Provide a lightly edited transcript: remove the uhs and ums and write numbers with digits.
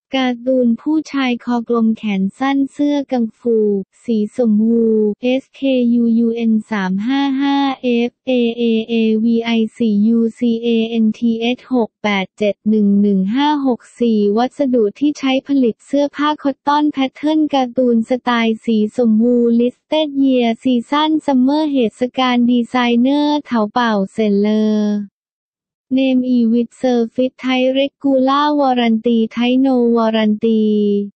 การ์ตูนผู้ชายคอกลมแขนสั้นเสื้อกังฟู สีชมพู SKUUN 355 FAAAVI 4 UCANTH 6871154วัสดุที่ใช้ผลิตเสื้อผ้าคอตตอนแพทเทิร์นการ์ตูนสไตล์สีชมพู Listed Year Season Summer เหตุการณ์ดีไซเนอร์เถาเป่าเซ็นเลอร์Name with Service Type Regular Warranty Type No Warranty